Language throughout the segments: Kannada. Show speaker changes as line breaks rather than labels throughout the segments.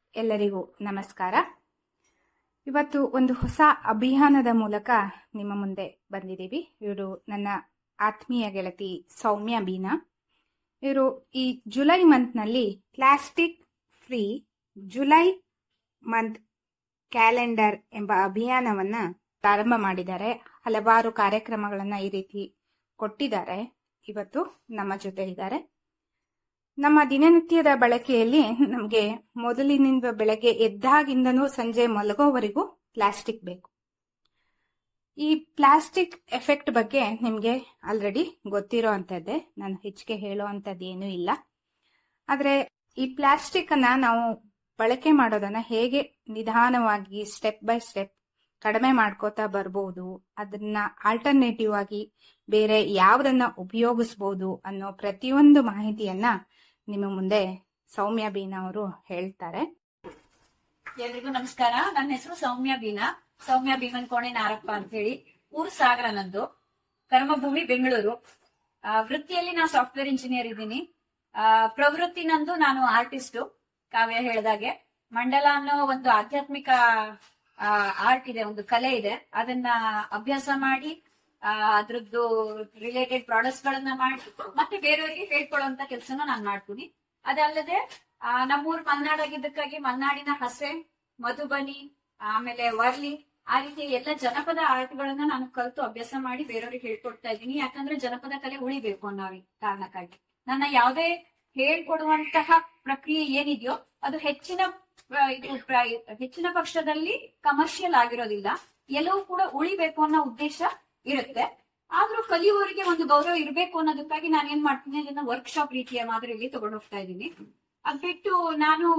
ಎಲ್ಲರಿಗೂ ನಮಸ್ಕಾರ. ಇವತ್ತು ಒಂದು ಹೊಸ ಅಭಿಯಾನದ ಮೂಲಕ ನಿಮ್ಮ ಮುಂದೆ ಬಂದಿದ್ದೀವಿ. ಇವರು ನನ್ನ ಆತ್ಮೀಯ ಗೆಳತಿ ಸೌಮ್ಯ ಬೀನಾ. ಇವರು ಈ ಜುಲೈ ಮಂತ್ನಲ್ಲಿ plastic free July month calendar ಎಂಬ ಅಭಿಯಾನವನ್ನ ಪ್ರಾರಂಭ ಮಾಡಿದ್ದಾರೆ. ಹಲವಾರು ಕಾರ್ಯಕ್ರಮಗಳನ್ನ ಈ ರೀತಿ ಕೊಟ್ಟಿದ್ದಾರೆ. ಇವತ್ತು ನಮ್ಮ ಜೊತೆ ಇದ್ದಾರೆ. ನಮ್ಮ ದಿನನಿತ್ಯದ ಬಳಕೆಯಲ್ಲಿ ನಮಗೆ ಮೊದಲಿನಿಂದ ಬೆಳಗ್ಗೆ ಎದ್ದಾಗಿಂದನೂ ಸಂಜೆ ಮಲಗೋವರೆಗೂ ಪ್ಲಾಸ್ಟಿಕ್ ಬೇಕು. ಈ ಪ್ಲಾಸ್ಟಿಕ್ ಎಫೆಕ್ಟ್ ಬಗ್ಗೆ ನಿಮಗೆ ಆಲ್ರೆಡಿ ಗೊತ್ತಿರೋ ಅಂತದ್ದೇ, ನಾನು ಹೆಚ್ಚಿಗೆ ಹೇಳೋ ಅಂತದ್ದು ಏನೂ ಇಲ್ಲ. ಆದ್ರೆ ಈ ಪ್ಲಾಸ್ಟಿಕ್ ಅನ್ನ ನಾವು ಬಳಕೆ ಮಾಡೋದನ್ನ ಹೇಗೆ ನಿಧಾನವಾಗಿ ಸ್ಟೆಪ್ ಬೈ ಸ್ಟೆಪ್ ಕಡಿಮೆ ಮಾಡ್ಕೋತಾ ಬರ್ಬೋದು, ಅದನ್ನ ಆಲ್ಟರ್ನೇಟಿವ್ ಆಗಿ ಬೇರೆ ಯಾವುದನ್ನ ಉಪಯೋಗಿಸಬಹುದು ಅನ್ನೋ ಪ್ರತಿಯೊಂದು ಮಾಹಿತಿಯನ್ನ ನಿಮ್ಮ ಮುಂದೆ ಸೌಮ್ಯ ಬೀನಾ ಅವರು ಹೇಳ್ತಾರೆ.
ಎಲ್ರಿಗೂ ನಮಸ್ಕಾರ. ನನ್ನ ಹೆಸರು ಸೌಮ್ಯ ಬೀನಾ. ಸೌಮ್ಯ ಭೀಮನ್ ಕೋಣೆ ನಾರಪ್ಪ ಅಂತ ಹೇಳಿ. ಊರು ಸಾಗರ, ನಂದು ಕರ್ಮಭೂಮಿ ಬೆಂಗಳೂರು. ವೃತ್ತಿಯಲ್ಲಿ ನಾನು ಸಾಫ್ಟ್ವೇರ್ ಇಂಜಿನಿಯರ್ ಇದ್ದೀನಿ. ಪ್ರವೃತ್ತಿ ನಂದು ನಾನು ಆರ್ಟಿಸ್ಟು. ಕಾವ್ಯ ಹೇಳ್ದಾಗೆ ಮಂಡಲ ಅನ್ನೋ ಒಂದು ಆಧ್ಯಾತ್ಮಿಕ ಆರ್ಟ್ ಇದೆ, ಒಂದು ಕಲೆ ಇದೆ. ಅದನ್ನ ಅಭ್ಯಾಸ ಮಾಡಿ ಅದ್ರದ್ದು ರಿಲೇಟೆಡ್ ಪ್ರಾಡಕ್ಟ್ಸ್ ಗಳನ್ನ ಮಾಡಿ ಮತ್ತೆ ಬೇರೆಯವರಿಗೆ ಹೇಳ್ಕೊಳ್ಳುವಂತ ಕೆಲಸನ ನಾನು ಮಾಡ್ತೀನಿ. ಅದಲ್ಲದೆ ನಮ್ಮೂರ್ ಮಲ್ನಾಡ್ ಆಗಿದ್ದಕ್ಕಾಗಿ ಮಲ್ನಾಡಿನ ಹಸೆ, ಮಧುಬನಿ, ಆಮೇಲೆ ವರ್ಲಿ, ಆ ರೀತಿ ಎಲ್ಲ ಜನಪದ ಆರ್ಟ್ ಗಳನ್ನ ನಾನು ಕಲಿತು ಅಭ್ಯಾಸ ಮಾಡಿ ಬೇರೆಯವ್ರಿಗೆ ಹೇಳ್ಕೊಡ್ತಾ ಇದ್ದೀನಿ. ಯಾಕಂದ್ರೆ ಜನಪದ ಕಲೆ ಉಳಿಬೇಕು ಅನ್ನೋ ಕಾರಣಕ್ಕಾಗಿ ನನ್ನ ಯಾವುದೇ ಹೇಳ್ಕೊಡುವಂತಹ ಪ್ರಕ್ರಿಯೆ ಏನಿದೆಯೋ ಅದು ಹೆಚ್ಚಿನ ಪಕ್ಷದಲ್ಲಿ ಕಮರ್ಷಿಯಲ್ ಆಗಿರೋದಿಲ್ಲ. ಎಲ್ಲವೂ ಕೂಡ ಉಳಿಬೇಕು ಅನ್ನೋ ಉದ್ದೇಶ ಇರುತ್ತೆ. ಆದ್ರೂ ಕಲಿಯುವವರಿಗೆ ಒಂದು ಗೌರವ ಇರಬೇಕು ಅನ್ನೋದಕ್ಕಾಗಿ ನಾನು ಏನ್ ಮಾಡ್ತೀನಿ, ಅದನ್ನ ವರ್ಕ್ಶಾಪ್ ರೀತಿಯ ಮಾದರಿಯಲ್ಲಿ ತಗೊಂಡು ಹೋಗ್ತಾ ಇದ್ದೀನಿ. ಅದ್ ಬಿಟ್ಟು ನಾನು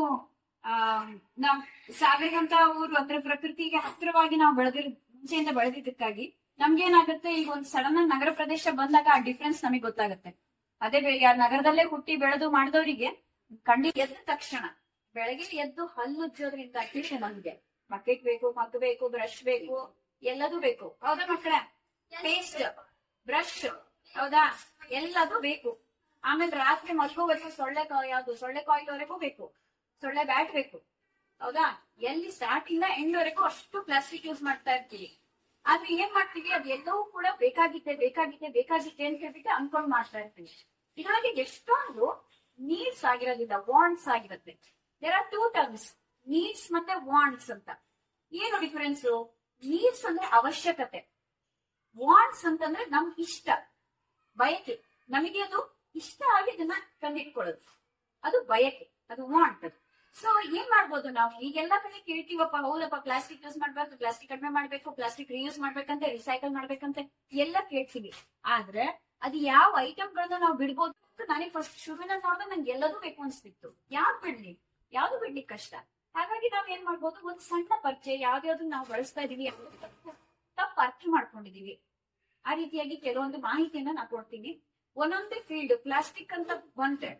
ನಾವ್ ಸಾಗರದಂತ ಊರು ಅಂದ್ರೆ ಪ್ರಕೃತಿಗೆ ಹತ್ತಿರವಾಗಿ ನಾವು ಮುಂಚೆಯಿಂದ ಬೆಳೆದಿದ್ದಕ್ಕಾಗಿ ನಮ್ಗೇನಾಗುತ್ತೆ, ಈಗ ಒಂದು ಸಡನ್ ನಗರ ಪ್ರದೇಶ ಬಂದಾಗ ಆ ಡಿಫ್ರೆನ್ಸ್ ನಮಗೆ ಗೊತ್ತಾಗುತ್ತೆ. ಅದೇ ನಗರದಲ್ಲೇ ಹುಟ್ಟಿ ಬೆಳೆದು ಮಾಡಿದವರಿಗೆ ಎದ್ದ ತಕ್ಷಣ ಬೆಳಗ್ಗೆ ಎದ್ದು ಹಲ್ಲುಜ್ಜೋದ್ರಿಂದ ನಮ್ಗೆ ಬಕೆಟ್ ಬೇಕು, ಮಗ್ ಬೇಕು, ಬ್ರಷ್ ಬೇಕು, ಎಲ್ಲದೂ ಬೇಕು. ಹೌದಾ ಮಕ್ಕಳೇ? ಪೇಸ್ಟ್, ಬ್ರಷ್, ಹೌದಾ, ಎಲ್ಲದೂ ಬೇಕು. ಆಮೇಲೆ ರಾತ್ರಿ ಮಲ್ಗೋವರೆಗೂ ಸೊಳ್ಳೆ ಕಾಯಿಲ್ವರೆಗೂ ಬೇಕು, ಸೊಳ್ಳೆ ಬ್ಯಾಟ್ ಬೇಕು. ಹೌದಾ? ಎಲ್ಲಿ ಸ್ಟಾರ್ಟ್ ಇಂದ ಎಂಡ್ ವರೆಗೂ ಅಷ್ಟು ಪ್ಲಾಸ್ಟಿಕ್ ಯೂಸ್ ಮಾಡ್ತಾ ಇರ್ತೀವಿ. ಆದ್ರೆ ಏನ್ ಮಾಡ್ತೀವಿ, ಅದೆಲ್ಲವೂ ಕೂಡ ಬೇಕಾಗಿತ್ತೆ ಅಂತ ಹೇಳ್ಬಿಟ್ಟು ಅನ್ಕೊಂಡ್ ಮಾಡ್ತಾ ಇರ್ತೀವಿ. ಇದರೊಳಗೆ ಎಷ್ಟೊಂದು ನೀಡ್ಸ್ ಆಗಿರೋದಿಲ್ಲ, ವಾಂಟ್ಸ್ ಆಗಿರುತ್ತೆ. There are two terms, needs ಮತ್ತೆ ವಾಂಟ್ಸ್ ಅಂತ. ಏನು ಡಿಫರೆನ್ಸ್? ನೀಡ್ಸ್ ಅಂದ್ರೆ ಅವಶ್ಯಕತೆ, ವಾಂಟ್ಸ್ ಅಂತಂದ್ರೆ ನಮ್ ಇಷ್ಟ, ಬಯಕೆ. ನಮಗೆ ಅದು ಇಷ್ಟ ಆಗಿ ಇದನ್ನ ತಂದಿಟ್ಕೊಳ್ಳೋದು, ಅದು ಬಯಕೆ, ಅದು ವಾಂಟ್. ಅದು ಸೊ ಏನ್ ಮಾಡ್ಬೋದು, ನಾವು ಈಗೆಲ್ಲಾ ಕಡೆ ಕೇಳ್ತೀವಪ್ಪ, ಹೌದಪ್ಪ ಪ್ಲಾಸ್ಟಿಕ್ ಯೂಸ್ ಮಾಡ್ಬಾರ್ದು, ಪ್ಲಾಸ್ಟಿಕ್ ಕಡಿಮೆ ಮಾಡ್ಬೇಕು, ಪ್ಲಾಸ್ಟಿಕ್ ರೀಯೂಸ್ ಮಾಡ್ಬೇಕಂತೆ, ರಿಸೈಕಲ್ ಮಾಡ್ಬೇಕಂತೆ ಎಲ್ಲ ಕೇಳ್ತೀವಿ. ಆದ್ರೆ ಅದು ಯಾವ ಐಟಮ್ಗಳನ್ನ ನಾವು ಬಿಡ್ಬೋದು? ನನಗೆ ಫಸ್ಟ್ ಶುರುವಿನಲ್ಲಿ ನೋಡಿದ್ರೆ ನಂಗೆ ಎಲ್ಲದೂ ಬೇಕು ಅನ್ಸ್ತಿತ್ತು. ಯಾವ್ದು ಬಿಡ್ಲಿಕ್ಕೆ ಕಷ್ಟ. ಹಾಗಾಗಿ ನಾವ್ ಏನ್ ಮಾಡ್ಬೋದು, ಒಂದು ಸಣ್ಣ ಪರಿಚಯ ಯಾವ್ದಾವ್ದು ನಾವು ಬಳಸ್ತಾ ಇದೀವಿ ತಪ್ಪು ಅರ್ಥ ಮಾಡ್ಕೊಂಡಿದೀವಿ. ಆ ರೀತಿಯಾಗಿ ಕೆಲವೊಂದು ಮಾಹಿತಿಯನ್ನ ನಾವು ಕೊಡ್ತೀನಿ. ಒಂದೊಂದೇ ಫೀಲ್ಡ್ ಪ್ಲಾಸ್ಟಿಕ್ ಅಂತ ಬಂದ್ರೆ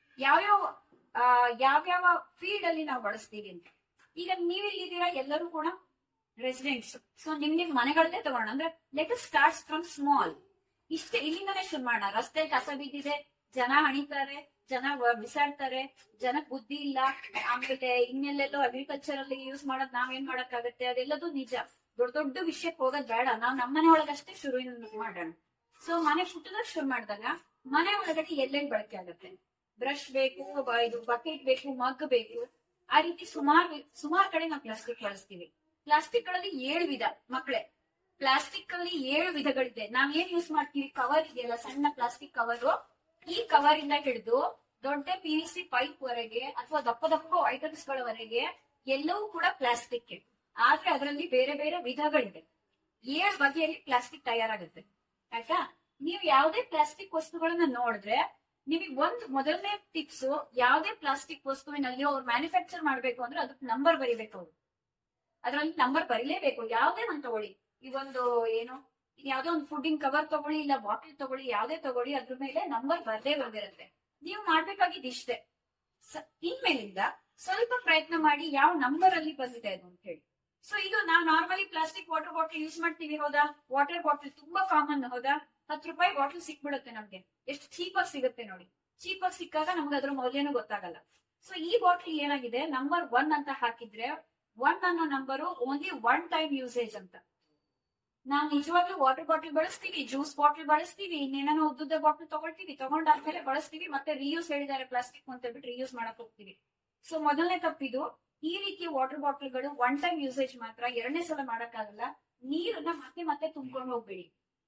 ಯಾವ್ಯಾವ ಫೀಲ್ಡ್ ಅಲ್ಲಿ ನಾವು ಬಳಸ್ತೀವಿ ಅಂತ. ಈಗ ನೀವಿಲ್ಲಿದ್ದೀರಾ, ಎಲ್ಲರೂ ಕೂಡ ರೆಸಿಡೆಂಟ್ಸ್. ಸೊ ನಿಮ್ ಮನೆಗಳಲ್ಲೇ ತಗೋಣ. ಅಂದ್ರೆ ಲೆಟ್ ಸ್ಟಾರ್ಟ್ ಫ್ರಮ್ ಸ್ಮಾಲ್. ಇಷ್ಟೇ, ಇಲ್ಲಿಂದಾನೇ ಶುರು ಮಾಡೋಣ. ರಸ್ತೆ ಕಸ ಬಿದ್ದಿದೆ, ಜನ ಹಣಿತಾರೆ, ಜನ ಬಿಸಾಡ್ತಾರೆ, ಜನಕ್ ಬುದ್ಧಿ ಇಲ್ಲ. ಆಮೇಲೆ ಇನ್ನೆಲ್ಲೆಲ್ಲೋ ಅಗ್ರಿಕಲ್ಚರ್ ಅಲ್ಲಿ ಯೂಸ್ ಮಾಡೋದ್ ನಾವೇನ್ ಮಾಡಕ್ಕಾಗತ್ತೆ, ಅದೆಲ್ಲದೂ ನಿಜ. ದೊಡ್ಡ ವಿಷಯಕ್ಕೆ ಹೋಗೋದ್ ಬೇಡ. ನಾವ್ ನಮ್ಮನೆ ಒಳಗಷ್ಟೇ ಶುರು ಮಾಡೋಣ. ಸೊ ಮನೆ ಪುಟ್ಟದಾಗ ಶುರು ಮಾಡಿದಾಗ ಮನೆ ಒಳಗಡೆ ಎಲ್ಲೆಲ್ಲಿ ಬಳಕೆ ಆಗುತ್ತೆ. ಬ್ರಷ್ ಬೇಕು, ಇದು ಬಕೆಟ್ ಬೇಕು, ಮಗ್ ಬೇಕು. ಆ ರೀತಿ ಸುಮಾರು ಕಡೆ ನಾವು ಪ್ಲಾಸ್ಟಿಕ್ ಬಳಸ್ತೀವಿ. ಪ್ಲಾಸ್ಟಿಕ್ ಗಳಲ್ಲಿ 7 ವಿಧ ಮಕ್ಕಳೇ. ಪ್ಲಾಸ್ಟಿಕ್ ಅಲ್ಲಿ 7 ವಿಧಗಳಿದೆ. ನಾವ್ ಏನ್ ಯೂಸ್ ಮಾಡ್ತೀವಿ, ಕವರ್ ಇದೆಯಲ್ಲ, ಸಣ್ಣ ಪ್ಲಾಸ್ಟಿಕ್ ಕವರ್. ಈ ಕವರ್ ಇಂದ ಹಿಡಿದು ದೊಡ್ಡ PVC ಪೈಪ್ ವರೆಗೆ ಅಥವಾ ದಪ್ಪ ಐಟಮ್ಸ್ ಗಳವರೆಗೆ ಎಲ್ಲವೂ ಕೂಡ ಪ್ಲಾಸ್ಟಿಕ್. ಆದ್ರೆ ಅದರಲ್ಲಿ ಬೇರೆ ಬೇರೆ ವಿಧಗಳಿದೆ. 7 ಬಗೆಯಲ್ಲಿ ಪ್ಲಾಸ್ಟಿಕ್ ತಯಾರಾಗುತ್ತೆ. ಆಯ್ತಾ? ನೀವು ಯಾವುದೇ ಪ್ಲಾಸ್ಟಿಕ್ ವಸ್ತುಗಳನ್ನ ನೋಡಿದ್ರೆ ನಿಮಗೆ ಮೊದಲನೇ ಟಿಪ್ಸ್, ಯಾವುದೇ ಪ್ಲಾಸ್ಟಿಕ್ ವಸ್ತುವಿನಲ್ಲಿ ಅವ್ರು ಮ್ಯಾನುಫ್ಯಾಕ್ಚರ್ ಮಾಡ್ಬೇಕು ಅಂದ್ರೆ ಅದಕ್ಕೆ ನಂಬರ್ ಬರಿಬೇಕು. ಅವ್ರು ಅದ್ರಲ್ಲಿ ನಂಬರ್ ಬರೀಲೇಬೇಕು. ಯಾವುದೇ ಒಂದು ತಗೊಳ್ಳಿ, ಇವೊಂದು ಯಾವ್ದೋ ಒಂದು ಫುಡ್ಡಿಂಗ್ ಕವರ್ ತಗೊಳ್ಳಿ, ಇಲ್ಲ ಬಾಟಲ್ ತಗೊಳ್ಳಿ, ಯಾವ್ದೇ ತಗೊಳ್ಳಿ, ಅದ್ರ ಮೇಲೆ ನಂಬರ್ ಬಂದಿರುತ್ತೆ. ನೀವು ಮಾಡ್ಬೇಕಾಗಿದ್ದು ಇಷ್ಟೇ. ಇನ್ಮೇಲಿಂದ ಸ್ವಲ್ಪ ಪ್ರಯತ್ನ ಮಾಡಿ ಯಾವ ನಂಬರ್ ಅಲ್ಲಿ ಬಂದಿದೆ ಅದು ಅಂತ ಹೇಳಿ. ಸೊ ಇದು ನಾವು normally plastic water bottle use ಮಾಡ್ತೀವಿ, ಹೌದಾ? ವಾಟರ್ ಬಾಟಲ್ ತುಂಬಾ ಕಾಮನ್, ಹೌದಾ? 10 ರೂಪಾಯಿ ಬಾಟಲ್ ಸಿಕ್ಬಿಡುತ್ತೆ ನಮ್ಗೆ. ಎಷ್ಟು ಚೀಪ್ ಆಗಿ ಸಿಗುತ್ತೆ ನೋಡಿ. ಚೀಪ್ ಆಗಿ ಸಿಕ್ಕಾಗ ನಮ್ಗೆ ಅದ್ರ ಮೌಲ್ಯನೂ ಗೊತ್ತಾಗಲ್ಲ. ಸೊ ಈ ಬಾಟ್ಲ್ ಏನಾಗಿದೆ ನಂಬರ್ 1 ಅಂತ ಹಾಕಿದ್ರೆ 1 ಅನ್ನೋ ನಂಬರು ಓನ್ಲಿ 1 ಟೈಮ್ ಯೂಸೇಜ್ ಅಂತ. ನಾವು ನಿಜವಾಗ್ಲೂ ವಾಟರ್ ಬಾಟಲ್ ಬಳಸ್ತೀವಿ, ಜ್ಯೂಸ್ ಬಾಟಲ್ ಬಳಸ್ತೀವಿ, ಇನ್ನೇನೋ ಉದ್ದುದ ಬಾಟಲ್ ತಗೊಳ್ತೀವಿ, ತಗೊಂಡಾದ್ಮೇಲೆ ಬಳಸ್ತೀವಿ, ಮತ್ತೆ ರಿಯೂಸ್ ಹೇಳಿದ್ದಾರೆ ಪ್ಲಾಸ್ಟಿಕ್ ಅಂತ ಹೇಳ್ಬಿಟ್ಟು ರಿಯೂಸ್ ಮಾಡಕ್ ಹೋಗ್ತೀವಿ. ಸೊ ಮೊದಲನೇ ತಪ್ಪಿದು. ಈ ರೀತಿಯ ವಾಟರ್ ಬಾಟಲ್ಗಳು 1 ಟೈಮ್ ಯೂಸೇಜ್ ಮಾತ್ರ, 2ನೇ ಸಲ ಮಾಡಕ್ಕಾಗಲ್ಲ. ನೀರನ್ನ ಮತ್ತೆ ಮತ್ತೆ ತುಂಬ್ಕೊಂಡು ಹೋಗ್ಬೇಡಿ.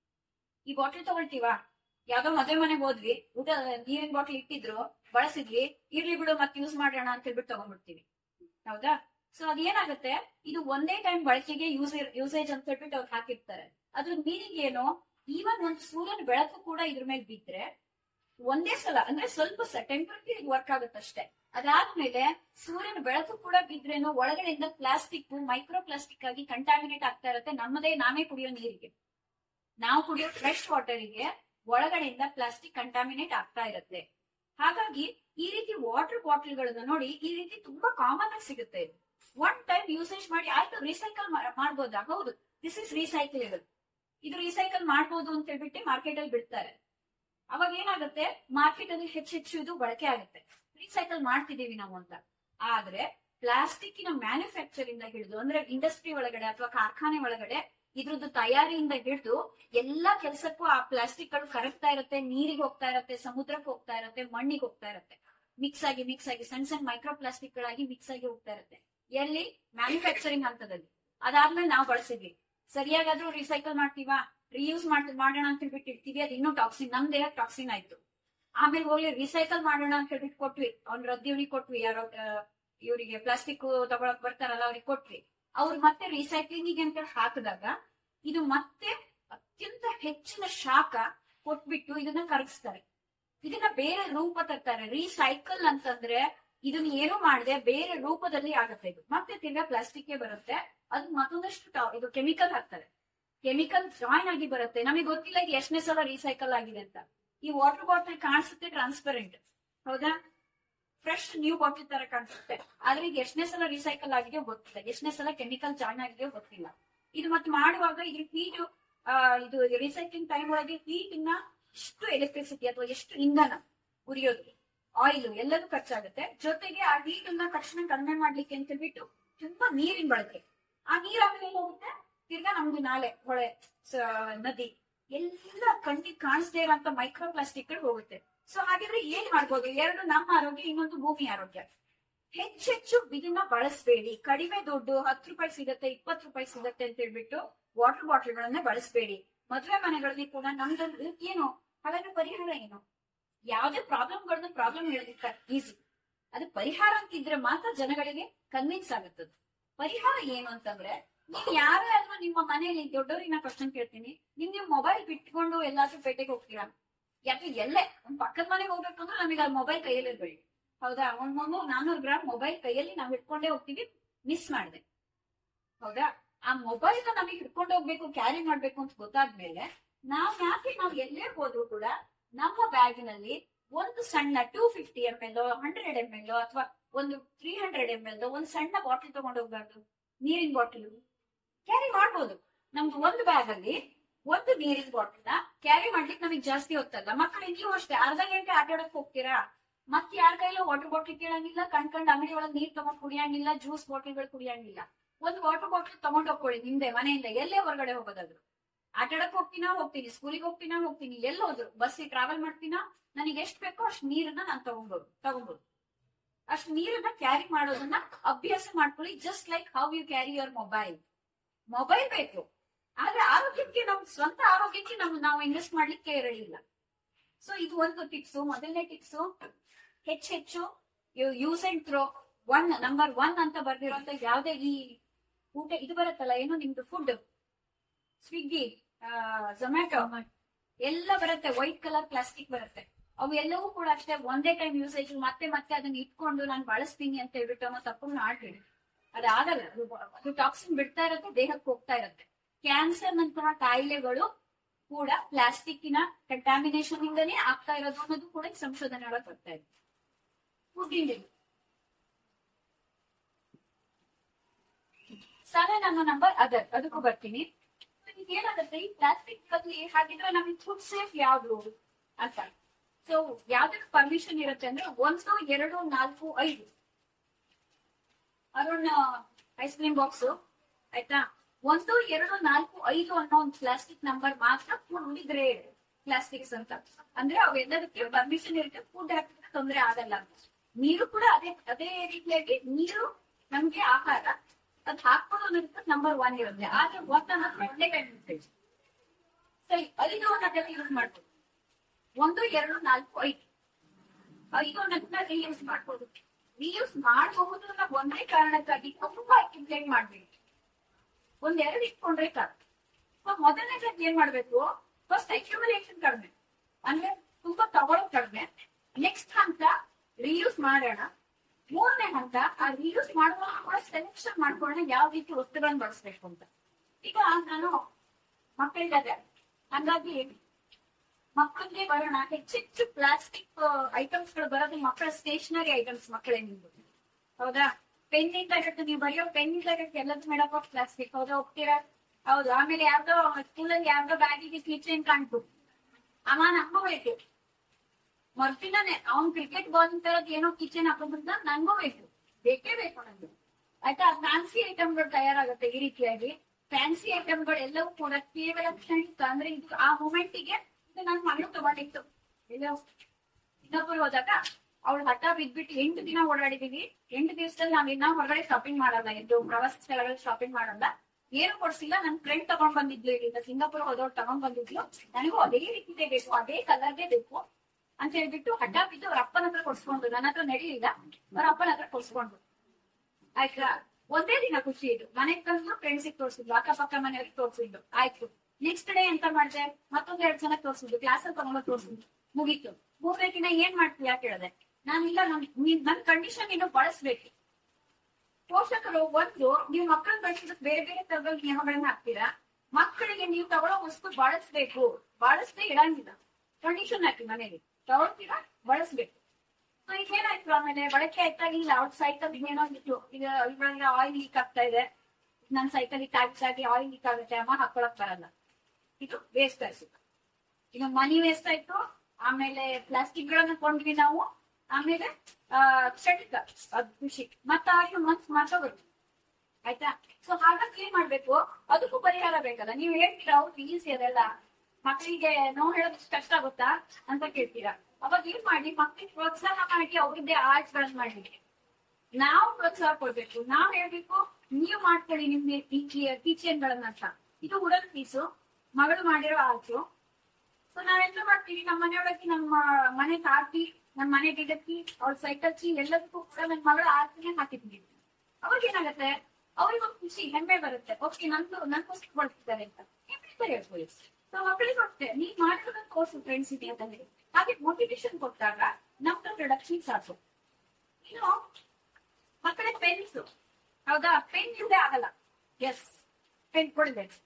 ಈ ಬಾಟಲ್ ತಗೊಳ್ತೀವಾ, ಯಾವ್ದೋ ಮದುವೆ ಮನೆಗೆ ಹೋದ್ವಿ, ಊಟ ನೀರಿನ ಬಾಟಲ್ ಇಟ್ಟಿದ್ರು, ಬಳಸಿದ್ವಿ, ಇರ್ಲಿ ಬಿಡು ಮತ್ತೆ ಯೂಸ್ ಮಾಡೋಣ ಅಂತ ಹೇಳ್ಬಿಟ್ಟು ತಗೊಂಡ್ಬಿಡ್ತೀವಿ. ಹೌದಾ? ಸೊ ಅದೇನಾಗುತ್ತೆ, ಇದು ಒಂದೇ ಟೈಮ್ ಬಳಕೆಗೆ ಯೂಸೇಜ್ ಅಂತ ಹೇಳ್ಬಿಟ್ಟು ಅವ್ರು ಹಾಕಿರ್ತಾರೆ. ಅದ್ರ ಮೀನಿಂಗ್ ಏನು, ಈವನ್ ಒಂದು ಸೂರ್ಯನ ಬೆಳಕು ಕೂಡ ಇದ್ರ ಮೇಲೆ ಬಿದ್ರೆ ಒಂದೇ ಸಲ ಅಂದ್ರೆ ಸ್ವಲ್ಪ ಟೆಂಪರರಿ ವರ್ಕ್ ಆಗುತ್ತಷ್ಟೇ. ಅದಾದ್ಮೇಲೆ ಸೂರ್ಯನ ಬೆಳಕು ಕೂಡ ಬಿದ್ರೇನು ಒಳಗಡೆಯಿಂದ ಪ್ಲಾಸ್ಟಿಕ್ ಮೈಕ್ರೋ ಪ್ಲಾಸ್ಟಿಕ್ ಆಗಿ ಕಂಟಾಮಿನೇಟ್ ಆಗ್ತಾ ಇರುತ್ತೆ. ನಾವೇ ಕುಡಿಯೋ ನೀರಿಗೆ, ನಾವು ಕುಡಿಯೋ ಫ್ರೆಶ್ ವಾಟರಿಗೆ ಒಳಗಡೆಯಿಂದ ಪ್ಲಾಸ್ಟಿಕ್ ಕಂಟಾಮಿನೇಟ್ ಆಗ್ತಾ ಇರುತ್ತೆ. ಹಾಗಾಗಿ ಈ ರೀತಿ ವಾಟರ್ ಬಾಟಲ್ಗಳನ್ನ ನೋಡಿ, ಈ ರೀತಿ ತುಂಬಾ ಕಾಮನ್ ಆಗಿ ಸಿಗುತ್ತೆ. 1 ಟೈಮ್ ಯೂಸೇಜ್ ಮಾಡಿ ಆಯ್ತು, ರೀಸೈಕಲ್ ಮಾಡ್ಬೋದಾ? ಹೌದು, ದಿಸ್ ಇಸ್ ರೀಸೈಕಲೇಬಲ್, ಇದು ರೀಸೈಕಲ್ ಮಾಡ್ಬೋದು ಅಂತ ಹೇಳ್ಬಿಟ್ಟು ಮಾರ್ಕೆಟ್ ಅಲ್ಲಿ ಬಿಡ್ತಾರೆ. ಅವಾಗ ಏನಾಗುತ್ತೆ, ಮಾರ್ಕೆಟ್ ಅಲ್ಲಿ ಹೆಚ್ಚು ಇದು ಬಳಕೆ ಆಗುತ್ತೆ, ರೀಸೈಕಲ್ ಮಾಡ್ತಿದೀವಿ ನಾವು ಅಂತ. ಆದ್ರೆ ಪ್ಲಾಸ್ಟಿಕ್ನ ಮ್ಯಾನುಫ್ಯಾಕ್ಚರ್ ಇಂದ ಹಿಡಿದು ಅಂದ್ರೆ ಇಂಡಸ್ಟ್ರಿ ಒಳಗಡೆ ಅಥವಾ ಕಾರ್ಖಾನೆ ಒಳಗಡೆ ಇದ್ರದ್ದು ತಯಾರಿಯಿಂದ ಹಿಡಿದು ಎಲ್ಲಾ ಕೆಲಸಕ್ಕೂ ಆ ಪ್ಲಾಸ್ಟಿಕ್ ಗಳು ಕರಗ್ತಾ ಇರುತ್ತೆ, ನೀರಿಗೆ ಹೋಗ್ತಾ ಇರುತ್ತೆ, ಸಮುದ್ರಕ್ಕೆ ಹೋಗ್ತಾ ಇರುತ್ತೆ, ಮಣ್ಣಿಗೆ ಹೋಗ್ತಾ ಇರುತ್ತೆ, ಮಿಕ್ಸ್ ಆಗಿ ಸಣ್ಣ ಸಣ್ಣ ಮೈಕ್ರೋ ಪ್ಲಾಸ್ಟಿಕ್ ಗಳಾಗಿ ಮಿಕ್ಸ್ ಆಗಿ ಹೋಗ್ತಾ ಇರುತ್ತೆ. ಎಲ್ಲಿ? ಮ್ಯಾನುಫ್ಯಾಕ್ಚರಿಂಗ್ ಹಂತದಲ್ಲಿ. ಅದಾದ್ಮೇಲೆ ನಾವು ಬಳಸಿದ್ವಿ, ಸರಿಯಾಗಾದ್ರೂ ರೀಸೈಕಲ್ ಮಾಡ್ತೀವಾ, ರಿಯೂಸ್ ಮಾಡೋಣ ಅಂತ ಹೇಳ್ಬಿಟ್ಟು ಇರ್ತೀವಿ, ಅದು ಇನ್ನೂ ಟಾಕ್ಸಿನ್, ನಮ್ ದೇಹ ಟಾಕ್ಸಿನ್ ಆಯ್ತು. ಆಮೇಲೆ ಹೋಗ್ಲಿ ರೀಸೈಕಲ್ ಮಾಡೋಣ ಅಂತ ಹೇಳ್ಬಿಟ್ಟು ಕೊಟ್ವಿ, ರದ್ದಿವ್ರಿಗೆ ಕೊಟ್ವಿ, ಯಾರೋ ಇವರಿಗೆ ಪ್ಲಾಸ್ಟಿಕ್ ತಗೊಳಕ್ ಬರ್ತಾರಲ್ಲ ಅವ್ರಿಗೆ ಕೊಟ್ವಿ. ಅವ್ರು ಮತ್ತೆ ರೀಸೈಕ್ಲಿಂಗ್ ಅಂತ ಹಾಕಿದಾಗ ಇದು ಮತ್ತೆ ಅತ್ಯಂತ ಹೆಚ್ಚಿನ ಶಾಖ ಕೊಟ್ಬಿಟ್ಟು ಇದನ್ನ ಕರಗಿಸ್ತಾರೆ, ಇದನ್ನ ಬೇರೆ ರೂಪ ತರ್ತಾರೆ. ರೀಸೈಕಲ್ ಅಂತಂದ್ರೆ ಇದನ್ನ ಏನು ಮಾಡದೆ ಬೇರೆ ರೂಪದಲ್ಲಿ ಆಗುತ್ತೆ, ಇದು ಮತ್ತೆ ತಿರ್ಗಾ ಪ್ಲಾಸ್ಟಿಕ್ ಬರುತ್ತೆ. ಅದು ಮತ್ತೊಂದಷ್ಟು ಇದು ಕೆಮಿಕಲ್ ಹಾಕ್ತಾರೆ, ಕೆಮಿಕಲ್ ಜಾಯಿನ್ ಆಗಿ ಬರುತ್ತೆ. ನಮಗೆ ಗೊತ್ತಿಲ್ಲ ಇದು ಎಷ್ಟನೇ ಸಲ ರೀಸೈಕಲ್ ಆಗಿದೆ ಅಂತ. ಈ ವಾಟರ್ ಬಾಟಲ್ ಕಾಣಿಸುತ್ತೆ ಟ್ರಾನ್ಸ್ಪರೆಂಟ್, ಹೌದಾ, ಫ್ರೆಶ್ ನ್ಯೂ ಬಾಟಲ್ ತರ ಕಾಣಿಸುತ್ತೆ. ಆದ್ರೆ ಇದು ಎಷ್ಟನೇ ಸಲ ರೀಸೈಕಲ್ ಆಗಿದೆಯೋ ಗೊತ್ತಿಲ್ಲ, ಎಷ್ಟನೇ ಸಲ ಕೆಮಿಕಲ್ ಜಾಯಿನ್ ಆಗಿದೆಯೋ ಗೊತ್ತಿಲ್ಲ. ಇದು ಮತ್ತೆ ಮಾಡುವಾಗ ಇದ್ರ ಹೀಟ್, ಇದು ರೀಸೈಕ್ಲಿಂಗ್ ಟೈಮ್ ಒಳಗೆ ಹೀಟ್ ಇನ್ನ ಎಷ್ಟು ಎಲೆಕ್ಟ್ರಿಸಿಟಿ ಅಥವಾ ಎಷ್ಟು ಇಂಧನ ಉರಿಯೋದು, ಆಯಿಲ್ ಎಲ್ಲದೂ ಖರ್ಚಾಗುತ್ತೆ. ಜೊತೆಗೆ ಆ ಹೀಟ್ ಅನ್ನ ತಕ್ಷಣ ಕಡಿಮೆ ಮಾಡ್ಲಿಕ್ಕೆ ಅಂತ ಹೇಳ್ಬಿಟ್ಟು ತುಂಬಾ ನೀರಿನ ಬಳಕೆ. ಆ ನೀರ್ ಆಮೇಲೆ ಹೋಗುತ್ತೆ ತಿರ್ಗಾ ನಮ್ದು ನಾಲೆ, ಹೊಳೆ, ನದಿ ಎಲ್ಲ ಕಣ್ಣಿಗೆ ಕಾಣಿಸದೇ ಇರೋಂತ ಮೈಕ್ರೋ ಪ್ಲಾಸ್ಟಿಕ್ ಗಳು ಹೋಗುತ್ತೆ. ಸೊ ಹಾಗಿದ್ರೆ ಏನ್ ಮಾಡ್ಬೋದು? ಎರಡು ನಮ್ಮ ಆರೋಗ್ಯ, ಇನ್ನೊಂದು ಭೂಮಿ ಆರೋಗ್ಯ. ಹೆಚ್ಚೆಚ್ಚು ಇದನ್ನ ಬಳಸಬೇಡಿ. ಕಡಿಮೆ ದುಡ್ಡು, 10 ರೂಪಾಯಿ ಸಿಗತ್ತೆ, 20 ರೂಪಾಯಿ ಸಿಗತ್ತೆ ಅಂತ ಹೇಳ್ಬಿಟ್ಟು ವಾಟರ್ ಬಾಟಲ್ ಗಳನ್ನೇ ಬಳಸಬೇಡಿ. ಮದುವೆ ಮನೆಗಳಲ್ಲಿ ಕೂಡ ನಮ್ದು ಏನು, ಹಾಗಾದ್ರೆ ಪರಿಹಾರ ಏನು? ಯಾವ್ದೇ ಪ್ರಾಬ್ಲಮ್ ಹೇಳೋದಕ್ಕೆ ಈಸಿ, ಅದು ಪರಿಹಾರ ಅಂತಿದ್ರೆ ಮಾತ್ರ ಜನಗಳಿಗೆ ಕನ್ವಿನ್ಸ್ ಆಗುತ್ತದೆ. ಪರಿಹಾರ ಏನು ಅಂತಂದ್ರೆ, ನೀವ್ ಯಾರೇ ಅಲ್ವಾ ನಿಮ್ಮ ಮನೆಯಲ್ಲಿ ದೊಡ್ಡವ್ರಿಗೆ ನಾ ಕ್ವಶನ್ ಕೇಳ್ತೀನಿ, ನೀವು ಮೊಬೈಲ್ ಬಿಟ್ಕೊಂಡು ಎಲ್ಲಾದ್ರೂ ಪೇಟೆಗೆ ಹೋಗ್ತೀರಾ? ಯಾಕೆ ಎಲ್ಲೇ ಒಂದ್ ಪಕ್ಕದ ಮನೆಗೆ ಹೋಗ್ಬೇಕು ಅಂದ್ರೆ ನಮಗೆ ಆ ಮೊಬೈಲ್ ಕೈಯಲ್ಲಿ ಇರ್ಬೇಡಿ, ಹೌದಾ? 400 ಗ್ರಾಮ್ ಮೊಬೈಲ್ ಕೈಯಲ್ಲಿ ನಾವ್ ಹಿಡ್ಕೊಂಡೇ ಹೋಗ್ತೀವಿ, ಮಿಸ್ ಮಾಡಿದೆ, ಹೌದಾ? ಆ ಮೊಬೈಲ್ ನಮಗೆ ಹಿಡ್ಕೊಂಡು ಹೋಗ್ಬೇಕು, ಕ್ಯಾರಿ ಮಾಡ್ಬೇಕು ಅಂತ ಗೊತ್ತಾದ್ಮೇಲೆ ನಾವು ಎಲ್ಲೇ ಹೋದ್ರು ಕೂಡ ನಮ್ಮ ಬ್ಯಾಗಿನಲ್ಲಿ ಒಂದು ಸಣ್ಣ 250 ml 100 ml ಅಥವಾ ಒಂದು 300 ml ಒಂದು ಸಣ್ಣ ಬಾಟಲ್ ತಗೊಂಡು ಹೋಗ್ಬಾರ್ದು. ನೀರಿನ ಬಾಟಲ್ ಕ್ಯಾರಿ ಮಾಡ್ಬೋದು. ನಮ್ದು ಒಂದು ಬ್ಯಾಗ್ ಅಲ್ಲಿ ಒಂದು ನೀರಿನ ಬಾಟಲ್ ನ ಕ್ಯಾರಿ ಮಾಡ್ಲಿಕ್ಕೆ ನಮಗೆ ಜಾಸ್ತಿ ಹೊತ್ತಲ್ಲ. ಮಕ್ಕಳಿಗೆ ನೀವು ಅಷ್ಟೇ ಅರ್ಧ ಗಂಟೆ ಆಟ ಆಡಕ್ ಹೋಗ್ತೀರಾ, ಮತ್ತೆ ಯಾರ ಕೈಲೂ ವಾಟರ್ ಬಾಟಲ್ ಕೇಳಂಗಿಲ್ಲ, ಕಂಡ್ ಅಂಗಡಿ ಒಳಗೆ ನೀರ್ ತಗೊಂಡ್ ಕುಡಿಯಂಗಿಲ್ಲ, ಜ್ಯೂಸ್ ಬಾಟಲ್ಗಳು ಕುಡಿಯಂಗಿಲ್ಲ. ಒಂದು ವಾಟರ್ ಬಾಟಲ್ ತಗೊಂಡ್ ಹೋಗ್ಕೊಳ್ಳಿ ನಿಮ್ದೆ ಮನೆಯಿಂದ, ಎಲ್ಲೇ ಹೊರಗಡೆ ಹೋಗೋದಾದ್ರು. ಆಟ ಆಡಕ್ ಹೋಗ್ತೀನಿ, ಸ್ಕೂಲಿಗೆ ಹೋಗ್ತೀನಿ, ಎಲ್ಲಿ ಹೋದ್ರು, ಬಸ್ಸಿಗೆ ಟ್ರಾವೆಲ್ ಮಾಡ್ತೀನಾ, ನನಗೆ ಎಷ್ಟು ಬೇಕೋ ಅಷ್ಟು ನೀರನ್ನ ನಾನು ತಗೊಂಬೋದು. ಅಷ್ಟು ನೀರನ್ನ ಕ್ಯಾರಿ ಮಾಡೋದನ್ನ ಅಭ್ಯಾಸ ಮಾಡ್ಕೊಳ್ಳಿ. Just like how you carry your mobile ಬೇಕು, ಆದ್ರೆ ಆರೋಗ್ಯಕ್ಕೆ, ನಮ್ ಸ್ವಂತ ಆರೋಗ್ಯಕ್ಕೆ ನಾವು ಇನ್ವೆಸ್ಟ್ ಮಾಡ್ಲಿಕ್ಕೆ ಇರಲಿಲ್ಲ. ಸೊ ಇದು ಒಂದು ಟಿಪ್ಸ್. ಮೊದಲನೇ ಟಿಪ್ಸ್, ಹೆಚ್ಚು ಯೂಸ್ ಅಂಡ್ ಥ್ರೋ. ನಂಬರ್ 1 ಅಂತ ಬರ್ದಿರೋಂತ ಯಾವ್ದೇ ಈ ಊಟ ಇದು ಬರುತ್ತಲ್ಲ, ಏನು ನಿಮ್ದು ಫುಡ್, ಸ್ವಿಗ್ಗಿ, ಝೊಮ್ಯಾಟೊ ಎಲ್ಲ ಬರುತ್ತೆ, ವೈಟ್ ಕಲರ್ ಪ್ಲಾಸ್ಟಿಕ್ ಬರುತ್ತೆ. ಅವು ಎಲ್ಲವೂ ಕೂಡ ಅಷ್ಟೇ ಒಂದೇ ಟೈಮ್ ಯೂಸೇಜ್. ಮತ್ತೆ ಅದನ್ನ ಇಟ್ಕೊಂಡು ನಾನು ಬಳಸ್ತೀನಿ ಅಂತ ಹೇಳ್ಬಿಟ್ಟು ಅನ್ನೋ ತಪ್ಪನ್ನು ಮಾಡ್ಬೇಡಿ. ಅದಾಗಲ್ಲ, ಅದು ಟಾಕ್ಸಿನ್ ಬಿಡ್ತಾ ಇರುತ್ತೆ, ದೇಹಕ್ಕೆ ಹೋಗ್ತಾ ಇರುತ್ತೆ. ಕ್ಯಾನ್ಸರ್ ನಂತಹ ಕಾಯಿಲೆಗಳು ಕೂಡ ಪ್ಲಾಸ್ಟಿಕ್ಕಿನ ಕಂಟಾಮಿನೇಷನ್ ಇಂದನೇ ಆಗ್ತಾ ಇರೋದು ಅನ್ನೋದು ಕೂಡ ಸಂಶೋಧನೆ ಒಳಗೆ ಬರ್ತಾ ಇದೆ. ಫುಡ್ ಇಂಡಿಯನ್ ನಂಬರ್ ಅದಕ್ಕೂ ಬರ್ತೀನಿ. ಏನಾಗುತ್ತೆ, ಈ ಪ್ಲಾಸ್ಟಿಕ್ ಬದಲಿ ಹಾಗಿದ್ರೆ ನಮಗೆ ಫುಡ್ ಸೇಫ್ ಯಾವ್ದು ಅಂತ. ಸೊ ಯಾವ್ದಕ್ಕೆ ಪರ್ಮಿಷನ್ ಇರುತ್ತೆ ಅಂದ್ರೆ 1, 2, 4, 5 ಅರುಣ್ ಐಸ್ ಕ್ರೀಮ್ ಬಾಕ್ಸ್ ಆಯ್ತಾ. 1, 2, 4, 5 ಅನ್ನೋ ಒಂದು ಪ್ಲಾಸ್ಟಿಕ್ ನಂಬರ್ ಮಾತ್ರ ಫುಡ್ ಗ್ರೇಡ್ ಪ್ಲಾಸ್ಟಿಕ್ಸ್ ಅಂತ. ಅಂದ್ರೆ ಅವೆಲ್ಲದಕ್ಕೆ ಪರ್ಮಿಷನ್ ಇರುತ್ತೆ, ಫುಡ್ ಹಾಕಿದ್ರೆ ತೊಂದರೆ ಆಗಲ್ಲ. ನೀರು ಕೂಡ ಅದೇ ರೀತಿಯಾಗಿ ನೀರು ನಮ್ಗೆ ಆಹಾರ ಅದ್ ಹಾಕೋದು ನಂಬರ್ 1 ಇರುತ್ತೆ. ಆದ್ರೆ ಒಳ್ಳೆ ಸರಿ 5 ಅನ್ನೋದಕ್ಕೆ ಯೂಸ್ ಮಾಡ್ಬೋದು. 1, 2, 4, 5 ಅನ್ನೋದನ್ನ ರೀಯೂಸ್ ಮಾಡ್ಬೋದು. ರೀಯೂಸ್ ಮಾಡಬಹುದು ಅನ್ನೋ ಒಂದೇ ಕಾರಣಕ್ಕಾಗಿ ತುಂಬಾ ಅಕ್ಯುಮುಲೇಟ್ ಮಾಡ್ಬೇಕು. 1, 2 ಇಟ್ಕೊಂಡ್ರೆ ಸಾಕು. ಮೊದಲನೇದಾಗಿ ಏನ್ ಮಾಡ್ಬೇಕು, ಫಸ್ಟ್ ಅಕ್ಯುಮುಲೇಷನ್ ಕಡಿಮೆ ಅಂದ್ರೆ ತುಂಬಾ ತಗೊಳ್ಳೋದು ಕಡಿಮೆ. ನೆಕ್ಸ್ಟ್ ಹಂತ ರೀಯೂಸ್ ಮಾಡೋಣ. 3ನೇ ಹಂತ ಆ ರೀಯೂಸ್ ಮಾಡುವಾಗ ಕೂಡ ಸೆಲೆಕ್ಷನ್ ಮಾಡ್ಕೊಳ್ಳೋಣ ಯಾವ ರೀತಿ ವಸ್ತುಗಳನ್ನ ಬಳಸ್ಬೇಕು ಅಂತ. ಈಗ ನಾನು ಮಕ್ಕಳಿಗೆ ಹಂಗಾಗಿ ಮಕ್ಕಳಿಗೆ ಬರೋಣ. ಹೆಚ್ಚೆಚ್ಚು ಪ್ಲಾಸ್ಟಿಕ್ ಐಟಮ್ಸ್ ಗಳು ಬರೋದು ಮಕ್ಕಳ ಸ್ಟೇಷನರಿ ಐಟಮ್ಸ್. ಮಕ್ಕಳೇ ನಿಮ್ದು ಹೌದಾ, ಪೆನ್ ಇಂದ ಹಿಡಿದು ನೀವು ಬರೆಯೋ ಪೆನ್ ಇಂದ ಹಿಡಿದು ಎಲ್ಲದೂ ಮೇಡಪ್ ಆಫ್ ಪ್ಲಾಸ್ಟಿಕ್. ಹೌದಾ, ಹೋಗ್ತೀರಾ? ಹೌದು. ಆಮೇಲೆ ಯಾವ್ದೋ ಸ್ಕೂಲಲ್ಲಿ ಯಾವ್ದೋ ಬ್ಯಾಗಿಗೆ ಕಿಚನ್ ಕಾಣ್ತು, ಅಮ್ಮ ನಂಗೂ ಬೇಕು. ಮರ್ತಿದಾನೆ ಅವ್ನ್ ಕ್ರಿಕೆಟ್ ಬಾಲ್ ತರದ್ ಏನೋ ಕಿಚನ್ ಹಾಕೊಂಡ್ಬಂದ, ನಂಗೂ ಬೇಕೇ ಬೇಕು ನಂದು. ಆಯ್ತಾ, ಫ್ಯಾನ್ಸಿ ಐಟಮ್ಗಳು ತಯಾರಾಗುತ್ತೆ ಈ ರೀತಿಯಾಗಿ. ಫ್ಯಾನ್ಸಿ ಐಟಮ್ಗಳು ಎಲ್ಲವೂ ಕೂಡ ಕೇವಲ ಕ್ಷಣಿಕ. ಅಂದ್ರೆ ಇದು ಆ ಮೂಮೆಂಟಿಗೆ ನನ್ ಮಗಳು ತಗೊಂಡಿತ್ತು. ಎಲ್ಲೋ ಇನ್ನೊಬ್ಬರು ಹೋದಾಗ ಅವ್ಳು ಹಠ ಬಿದ್ಬಿಟ್ಟು 8 ದಿನ ಓಡಾಡಿದೀವಿ. 8 ದಿವಸದಲ್ಲಿ ನಾವ್ ಇನ್ನ ಹೊರಗಡೆ ಶಾಪಿಂಗ್ ಮಾಡಲ್ಲ, ಎಂದು ಪ್ರವಾಸ ಸ್ಥಳಗಳಲ್ಲಿ ಶಾಪಿಂಗ್ ಮಾಡಲ್ಲ, ಏನು ಕೊಡ್ಸಿಲ್ಲ. ನನ್ ಫ್ರೆಂಡ್ ತಗೊಂಡ್ ಬಂದಿದ್ಲು, ಇಲ್ಲಿಂದ ಸಿಂಗಾಪುರ್ ಹೋದವ್ರು ತಗೊಂಡ್ ಬಂದಿದ್ಲು. ನನಗೂ ಅದೇ ರೀತಿದೇ ಬೇಕು, ಅದೇ ಕಲರ್ದೇ ಬೇಕು ಅಂತ ಹೇಳ್ಬಿಟ್ಟು ಹಠ ಬಿದ್ದು ಅವ್ರ ಅಪ್ಪನ ಹತ್ರ ಕೊಡ್ಸ್ಕೊಂಡು, ನನ್ನ ಹತ್ರ ನಡೀಲಿಲ್ಲ, ಅವ್ರ ಅಪ್ಪನ ಹತ್ರ ಕೊಡ್ಸ್ಕೊಂಡು. ಆಯ್ತಾ, ಒಂದೇ ದಿನ ಖುಷಿ ಇದು. ಮನೆಗ್ ಕಲ್ತು ಫ್ರೆಂಡ್ಸಿಗೆ ತೋರ್ಸಿದ್ಲು, ಅಕ್ಕಪಕ್ಕ ಮನೆಯವ್ರಿಗೆ ತೋರ್ಸಿದ್ಲು. ಆಯ್ತು. ನೆಕ್ಸ್ಟ್ ಡೇ ಎಂತ ಮಾಡಿದೆ, ಮತ್ತೊಂದ್ 2 ಜನ ತೋರ್ಸಿದ್ಲು, ಕ್ಲಾಸಲ್ಲಿ ತಗೊಂಡು ತೋರ್ಸಿದ್ಲು. ಮುಗೀತು. ಮೂರ್ಬೇಕಿನ ಏನ್ ಮಾಡ್ತೀಯ ಕೇಳಿದೆ. ನಾನಿಲ್ಲ, ನನ್ ಕಂಡೀಷನ್ ಇನ್ನು ಬಳಸ್ಬೇಕು. ಪೋಷಕರು ಒಂದು, ನೀವು ಮಕ್ಕಳನ್ನ ಬಳಸಿದ್ರೆ ಬೇರೆ ಬೇರೆ ತರದ ನಿಯಮಗಳನ್ನ ಹಾಕ್ತೀರಾ. ಮಕ್ಕಳಿಗೆ ನೀವು ತಗೊಳ್ಳೋ ವಸ್ತು ಬಳಸ್ಬೇಕು, ಬಳಸದೆ ಇಡಂಗಿಲ್ಲ. ಕಂಡೀಷನ್ ಹಾಕಿ ಮನೇಲಿ ತಗೊಳ್ತೀರಾ, ಬಳಸ್ಬೇಕು. ಈಗ ಏನಾಯ್ತು, ಆಮೇಲೆ ಬಳಕೆ ಆಯ್ತಾಗಿಲ್ಲ. ಅವ್ರ ಸೈಕಲ್ ಏನೋ ಇತ್ತು, ಈಗ ಇವಾಗ ಆಯಿಲ್ ಲೀಕ್ ಆಗ್ತಾ ಇದೆ, ನನ್ ಸೈಕಲ್ ಆಗಿ ಆಯಿಲ್ ಲೀಕ್ ಆಗುತ್ತೆ, ಅಮ್ಮ ಹಾಕೊಳಕ್ ಬರಲ್ಲ. ಇದು ವೇಸ್ಟ್ ಆಯ್ತು. ಈಗ ಮನಿ ವೇಸ್ಟ್ ಆಯ್ತು, ಆಮೇಲೆ ಪ್ಲಾಸ್ಟಿಕ್ ಗಳನ್ನ ಕೊಂಡ್ವಿ ನಾವು, ಆಮೇಲೆ ಕ್ಷಣಿಕ ಅದ್ ಖುಷಿ ಮತ್ತ ಮಾತ್ರ ಬರುತ್ತೆ. ಆಯ್ತಾ. ಸೊ ಹಾಗಾಗಿ ಏನ್ ಮಾಡ್ಬೇಕು, ಅದಕ್ಕೂ ಪರಿಹಾರ ಬೇಕಲ್ಲ. ನೀವ್ ಹೇಳ್ತೀರಾ ಅವ್ರು ಈಸಿ ಅದೆಲ್ಲ, ಮಕ್ಕಳಿಗೆ ನೋವು ಹೇಳೋದಕ್ಕೆ ಕಷ್ಟ ಆಗುತ್ತಾ ಅಂತ ಕೇಳ್ತೀರಾ. ಅವಾಗ ಏನ್ ಮಾಡಿ, ಮಕ್ಕಳಿಗೆ ಪ್ರೋತ್ಸಾಹ ಮಾಡಿ ಅವ್ರದ್ದೇ ಆರ್ಟ್ಸ್ ಗಳನ್ನ ಮಾಡ್ಲಿಕ್ಕೆ ನಾವು ಪ್ರೋತ್ಸಾಹ ಕೊಡ್ಬೇಕು. ನಾವ್ ಹೇಳ್ಬೇಕು, ನೀವು ಮಾಡ್ಕೊಳ್ಳಿ ನಿಮ್ಗೆ ಕಿಚನ್ ಗಳನ್ನ ಅಂತ. ಇದು ವುಡನ್ ಪೀಸು, ಮಗಳು ಮಾಡಿರೋ ಆರ್ಟ್ಸು. ಸೊ ನಾವೆಲ್ಲ ಮಾಡ್ತೀವಿ, ನಮ್ಮ ಮನೆಯೊಳಗೆ ನಮ್ಮ ಮನೆ ಹಾಕಿ, ನಮ್ಮ ಮನೆ ಗಿಡಕ್ಕಿ, ಅವ್ರ ಸೈಕಲ್ ಚಿ ಎಲ್ಲದಕ್ಕೂ ಕೂಡ ನನ್ನ ಮಗಳು ಆರ್ಟ್ನೇ ಹಾಕಿದ್ವಿ. ಅವಾಗ ಏನಾಗತ್ತೆ, ಅವ್ರಿಗೊಂದು ಖುಷಿ, ಹೆಮ್ಮೆ ಬರುತ್ತೆ. ಓಕೆ, ನನ್ಗೋಸ್ಕರ ಬಳಸ್ತಿದ್ದಾರೆ ಅಂತ ಹೇಳ್ಕೊಳ್ಳಿ. ಸೊ ಮಕ್ಕಳಿಗೆ ಅಷ್ಟೇ, ನೀವ್ ಮಾಡಿರೋದನ್ನ ತೋರ್ಸು ಫ್ರೆಂಡ್ಸ್ ಇದೆ ಅಂತ ಹೇಳಿ. ಹಾಗೆ ಮೋಟಿವೇಶನ್ ಕೊಟ್ಟಾಗ ನಮ್ದು ಪ್ರೊಡಕ್ಷನ್ ಸಾಕು. ಇನ್ನು ಮಕ್ಕಳಿಗೆ ಪೆನ್ಸ್, ಹೌದಾ, ಪೆನ್ ಇಲ್ಲದೆ ಆಗಲ್ಲ. ಎಸ್, ಪೆನ್ ಕೊಡ್ಬೇಕು.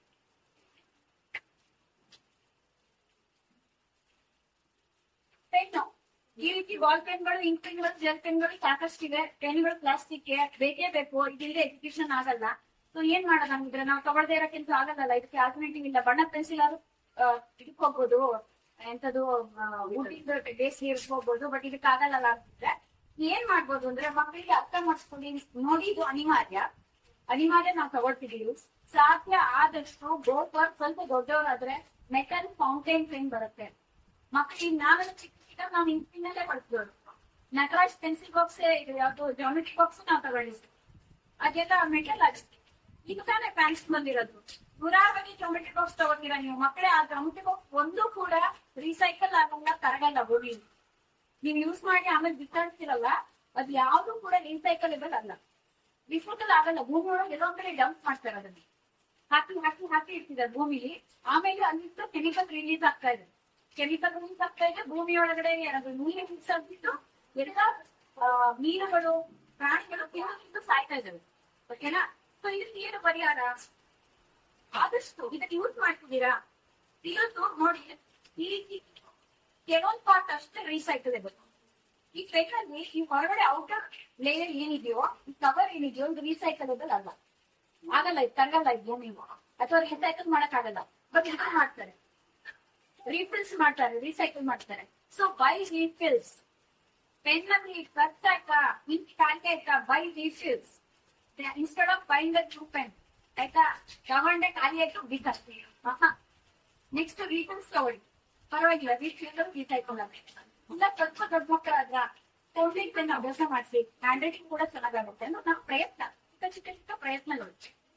ಪೆನ್ನು ಈ ರೀತಿ ಬಾಲ್ ಪೆನ್ಗಳು, ಇಂಕ್ ಪೆನ್ಗಳು, ಜೆಲ್ ಪೆನ್ಗಳು ಸಾಕಷ್ಟಿವೆ. ಪೆನ್ಗಳು ಪ್ಲಾಸ್ಟಿಕ್ ಬೇಕೇ ಬೇಕು, ಇದಿಲ್ಲದೆ ಎಜುಕೇಶನ್ ಆಗಲ್ಲ. ಸೊ ಏನ್ ಮಾಡೋದು ಹಂಗಿದ್ರೆ, ನಾವು ತಗೊಳ್ದೇ ಇರೋಕ್ಕಿಂತ ಆಗಲ್ಲ. ಇದಕ್ಕೆ ಆಲ್ಟರ್ನೇಟಿವ್ ಇಲ್ಲ. ಬಣ್ಣ ಪೆನ್ಸಿಲ್ ಆದ್ರೂ ಇದಕ್ ಹೋಗ್ಬೋದು, ಎಂತದು ಬೇಸಿಗೆ ಇರ್ಸ್ಕೋಬಹುದು. ಬಟ್ ಇದಕ್ಕೆ ಆಗಲ್ಲ ಅಂತಿದ್ರೆ ಏನ್ ಮಾಡ್ಬೋದು ಅಂದ್ರೆ, ಮಕ್ಕಳಿಗೆ ಅರ್ಥ ಮಾಡಿಸ್ಕೊಂಡು ನೋಡಿ, ಇದು ಅನಿವಾರ್ಯ ನಾವು ತಗೊಳ್ತಿದೀವಿ. ಸಾಧ್ಯ ಆದಷ್ಟು ಗೋಪರ್ ಸ್ವಲ್ಪ ದೊಡ್ಡವರಾದ್ರೆ ಮೆಟಲ್ ಫೌಂಟೈನ್ ಪೆನ್ ಬರುತ್ತೆ. ಮಕ್ಕಳಿಗೆ ನಾವೆಲ್ಲ ಚಿಕ್ಕ ನಾವು ಇಂಕಿನಲ್ಲೇ ಬಳಸ್ಬೋದು. ನಟರಾಜ್ ಪೆನ್ಸಿಲ್ ಬಾಕ್ಸ್, ಇದು ಯಾವ್ದು ಜಾಮೆಟ್ರಿ ಬಾಕ್ಸ್ ನಾವು ತಗೊಳ್ಳಿದ್ವಿ, ಅದೆಲ್ಲ ಮೆಟಲ್ ಆಗುತ್ತೆ. ಇದು ತಾನೇ ಫ್ಯಾನ್ಸ್ ಬಂದಿರೋದು. ನೂರಾರು ಜಾಮೆಟ್ರಿ ಬಾಕ್ಸ್ ತಗೋತೀರಾ ನೀವು, ಮಕ್ಕಳೇ ಆ ಜಾಮೆಟ್ರಿ ಬಾಕ್ಸ್ ಒಂದು ಕೂಡ ರೀಸೈಕಲ್ ಆಗಲ್ಲ, ಕರಗಲ್ಲ. ಭೂಮಿ ನೀವು ಯೂಸ್ ಮಾಡಿ ಆಮೇಲೆ ಬಿಸಾಡ್ತಿರಲ್ಲ, ಅದು ಯಾವ್ದು ಕೂಡ ರೀಸೈಕಲೇಬಲ್ ಅಲ್ಲ, ರಿಸೈಕಲ್ ಆಗಲ್ಲ. ಭೂಮಿ ಒಳಗೆ ಎಲ್ಲೋ ಕಡೆ ಡಂಪ್ ಮಾಡ್ತಾರೆ, ಅದನ್ನ ಹಾಕಿ ಇರ್ತಿದ್ದಾರೆ ಭೂಮಿಲಿ. ಆಮೇಲೆ ಅಲ್ಲಿಂದ ಕೆಮಿಕಲ್ ರಿಲೀಸ್ ಆಗ್ತಾ ಇದೆ. ಭೂಮಿ ಒಳಗಡೆ ನೀರು ಮಿಕ್ಸ್ ಆಗ್ಬಿಟ್ಟು ಎಲ್ಲ ಮೀನುಗಳು, ಪ್ರಾಣಿಗಳು ತಿಂದು ಸಾಯ್ತಾ ಇದಾವೆ. ಓಕೆನಾ. ಸೊ ಇದಕ್ಕೆ ಏನು ಪರಿಹಾರ, ಆದಷ್ಟು ಇದಕ್ಕೆ ಯೂಸ್ ಮಾಡ್ತಿದ್ದೀರಾ. ಇವತ್ತು ನೋಡಿ, ಈ ರೀತಿ ಕೆಲವೊಂದು ಪಾರ್ಟ್ ಅಷ್ಟೇ ರೀಸೈಕಲೇಬಲ್. ಈ ಪೆನ್ನಲ್ಲಿ ಈ ಹೊರಗಡೆ ಔಟರ್ ಲೇಯರ್ ಏನಿದೆಯೋ, ಈ ಕವರ್ ಏನಿದೆಯೋ, ಇದು ರೀಸೈಕಲೇಬಲ್ ಅಲ್ಲ, ಆಗಲ್ಲ. ಇದು ತರಗಲ್ಲ, ಇದು ನೀವು ಅಥವಾ ರೀಸೈಕಲ್ ಮಾಡಕ್ ಆಗಲ್ಲ. ಬಟ್ ಇದು ಮಾಡ್ತಾರೆ, ರೀಫಿಲ್ಸ್ ಮಾಡ್ತಾರೆ, ರೀಸೈಕಲ್ ಮಾಡ್ತಾರೆ. So by refills. ಪೆನ್ನಲ್ಲಿ ಕಟ್ಟಾಕ ಇಂಕ್ ಹಾಕಿ buy refills instead of buying the new pen. ಆಯ್ತಾ, ತಗೊಂಡೆ ಖಾಲಿ ಆಯ್ತು ಬಿಸಾಕ್ತೀವಿ. ನೆಕ್ಸ್ಟ್ ರೀಫಿಲ್ಸ್ ತಗೊಳ್ಳಿ, ಪರವಾಗಿಲ್ಲ, ರೀಫಿಲ್ ಬೀಸಾಯ್ಕೊಳ್ಳೋಣ. ಇಲ್ಲ ಸ್ವಲ್ಪ ದೊಡ್ಡ ಮಕ್ಕಳಾದ್ರ ಪೌಂಡಿಂಗ್ ಪೆನ್ ಅಭ್ಯಾಸ ಮಾಡಿಸಿ, ಹ್ಯಾಂಡ್ ರೈಟಿಂಗ್ ಕೂಡ ಚೆನ್ನಾಗಾಗುತ್ತೆ ಅನ್ನೋ ನಮ್ಮ ಪ್ರಯತ್ನ, ಚಿಕ್ಕ ಚಿಕ್ಕ ಪ್ರಯತ್ನಗಳು.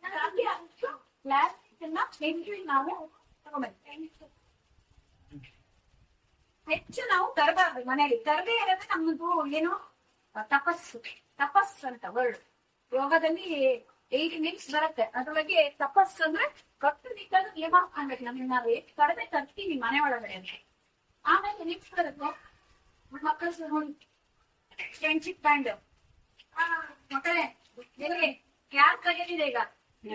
ನಾವು ಹೆಚ್ಚು ನಾವು ತರಬಾರ್ದು ಮನೆಯಲ್ಲಿ. ತರದೇ ಇರೋದ್ರೆ ನಮ್ಮದು ಏನು ತಪಸ್ಸು. ತಪಸ್ ಅಂತ ವರ್ಡ್ ಯೋಗದಲ್ಲಿ 8 ನಿಮಿಷ ಬರುತ್ತೆ. ಅದ್ರೊಳಗೆ ತಪಸ್ಸು ಅಂದ್ರೆ ಕಟ್ಟುನಿಟ್ಟಾಗಿ ನಿಯಮ ಹಾಕ್ಬೇಕು. ನಮ್ಗೆ ನಾವು ಎಷ್ಟು ಕಡಿಮೆ ತರ್ತೀವಿ ಮನೆ ಒಳಗಡೆ ಅಂತ. ಆಮೇಲೆ ನಿಮ್ಸ್ ಬರುತ್ತೆ ಮಕ್ಕಳು ಫ್ರೆಂಡ್ಶಿಪ್ ಬ್ಯಾಂಡ್. ಮಕ್ಕಳೇ ನಿಮಗೆ ಯಾರು ಕಲಿಯಲಿದೆ ಈಗ?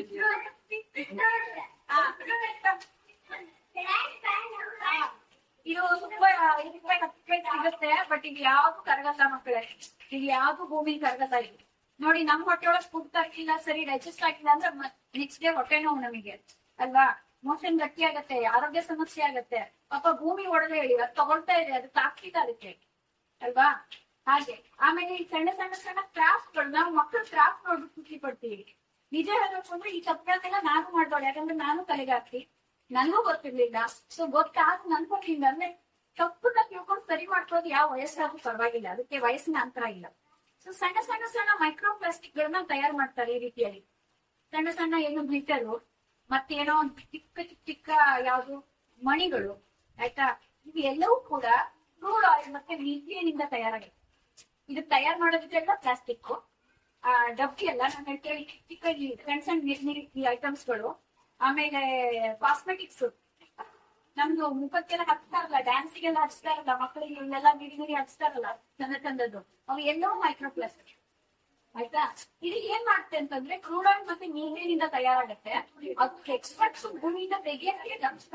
ಇದು ತುಂಬಾ ಸಿಗುತ್ತೆ, ಬಟ್ ಇದು ಯಾವ್ದು ಕರಗಲ್ಲ ಮಕ್ಕಳೇ. ಇದು ಯಾವ್ದು ಭೂಮಿ ಕರಗಲ್ಲ. ಇದು ನೋಡಿ, ನಮ್ ಹೊಟ್ಟೆ ಒಳಗೆ ಫುಡ್ ತರ್ಕಿಲ್ಲ, ಸರಿ ಡೈಜೆಸ್ಟ್ ಆಗಿಲ್ಲ ಅಂದ್ರೆ ನೆಕ್ಸ್ಟ್ ಡೇ ಹೊಟ್ಟೆ ನೋವು ನಮಗೆ ಅಲ್ವಾ? ಮೋಷನ್ ಗಟ್ಟಿ ಆಗತ್ತೆ, ಆರೋಗ್ಯ ಸಮಸ್ಯೆ ಆಗತ್ತೆ. ಪಾಪ ಭೂಮಿ ಒಳಗೆ ಹೇಳಿ ಅದು ತಗೊಳ್ತಾ ಇದೆ, ಅದು ತಾಕ್ತಿದೆ ಅದಕ್ಕೆ ಅಲ್ವಾ? ಹಾಗೆ ಆಮೇಲೆ ಈ ಸಣ್ಣ ಸಣ್ಣ ಸಣ್ಣ ಕ್ರಾಫ್ಟ್ ಗಳು, ನಾವು ಮಕ್ಕಳು ಕ್ರಾಫ್ಟ್ ನೋಡ್ಬಿಟ್ಟು ಖುಷಿ ಪಡ್ತೀವಿ. ನಿಜ ಹೇಳ್ಬೇಕು ಅಂದ್ರೆ ಈ ತಪ್ಪನ್ನೆಲ್ಲ ನಾನು ಮಾಡ್ದೋಳೆ, ಯಾಕಂದ್ರೆ ನಾನು ಕಲೆಗಾರ್ತಿ, ನನಗೂ ಗೊತ್ತಿರ್ಲಿಲ್ಲ. ಸೊ ಗೊತ್ತಾದ್ ನನ್ಕೊಂಡಿಲ್ಲ ಅಂದ್ರೆ ತಪ್ಪನ್ನ ತಿಳ್ಕೊಂಡು ಸರಿ ಮಾಡ್ಕೊಳ್ಳೋದು ಯಾವ ವಯಸ್ಸಾದ್ರೂ ಪರವಾಗಿಲ್ಲ, ಅದಕ್ಕೆ ವಯಸ್ಸಿನ ಅಂತರ ಇಲ್ಲ. ಸೊ ಸಣ್ಣ ಸಣ್ಣ ಸಣ್ಣ ಮೈಕ್ರೋ ಪ್ಲಾಸ್ಟಿಕ್ ಗಳನ್ನ ತಯಾರು ಮಾಡ್ತಾರೆ ಈ ರೀತಿಯಲ್ಲಿ. ಸಣ್ಣ ಸಣ್ಣ ಏನು ಮೆಟಲ್ ಮತ್ತೇನೋ ಚಿಕ್ಕ ಚಿಕ್ಕ ಯಾವ್ದು ಮಣಿಗಳು, ಆಯ್ತಾ? ಇವು ಎಲ್ಲವೂ ಕೂಡ ಕ್ರೂಡ್ ಆಯಿಲ್ ಮತ್ತೆ ಮೀಥೇನಿಂದ ತಯಾರಾಗಿದೆ. ಇದು ತಯಾರು ಮಾಡೋದಕ್ಕೆಲ್ಲ ಪ್ಲಾಸ್ಟಿಕ್ ಡಬ್ಬಿ ಎಲ್ಲ ನಾನು ಹೇಳ್ತೇವೆ. ಚಿಕ್ಕ ಸಣ್ಣ ಸಣ್ಣ ನಿರ್ಮಿರಿ ಐಟಮ್ಸ್ ಗಳು. ಆಮೇಲೆ ಕಾಸ್ಮೆಟಿಕ್ಸ್, ನಮ್ದು ಮುಖಕ್ಕೆಲ್ಲ ಹಚ್ತಾರಲ್ಲ, ಡ್ಯಾನ್ಸಿಗೆಲ್ಲ ಹಚ್ತಾರಲ್ಲ, ಮಕ್ಕಳಿಗೆ ಇಲ್ಲೆಲ್ಲ ಗಿಡಿ ಹಚ್ತಾರಲ್ಲ ತಂದದ್ದು, ಅವು ಎಲ್ಲವೂ ಮೈಕ್ರೋ ಪ್ಲಾಸ್ಟಿಕ್. ಆಯ್ತಾ? ಇದು ಏನ್ ಮಾಡುತ್ತೆ ಅಂತಂದ್ರೆ ಕ್ರೂಡ್ ಆಯಿಲ್ ಮತ್ತೆ ನೀರಿನಿಂದ ತಯಾರಾಗತ್ತೆ. ಅದಕ್ಕೆ ಎಕ್ಸ್ಪರ್ಟ್ಸ್ ಭೂಮಿಯಿಂದ ತೆಗೆಯಕ್ಕೆ